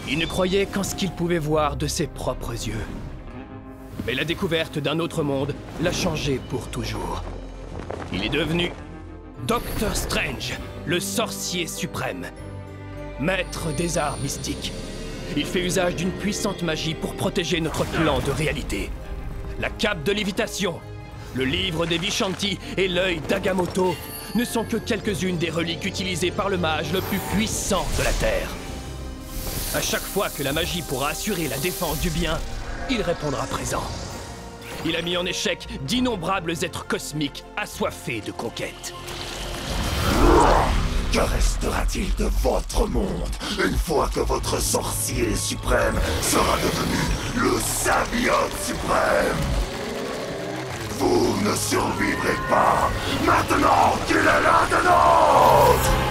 Il ne croyait qu'en ce qu'il pouvait voir de ses propres yeux. Mais la découverte d'un autre monde l'a changé pour toujours. Il est devenu Doctor Strange, le sorcier suprême, maître des arts mystiques. Il fait usage d'une puissante magie pour protéger notre plan de réalité. La cape de lévitation, le livre des Vishanti et l'œil d'Agamotto ne sont que quelques-unes des reliques utilisées par le mage le plus puissant de la Terre. À chaque fois que la magie pourra assurer la défense du bien, il répondra présent. Il a mis en échec d'innombrables êtres cosmiques assoiffés de conquête. Que restera-t-il de votre monde une fois que votre sorcier suprême sera devenu le Symbiote suprême? Vous ne survivrez pas maintenant qu'il est là de nôtre!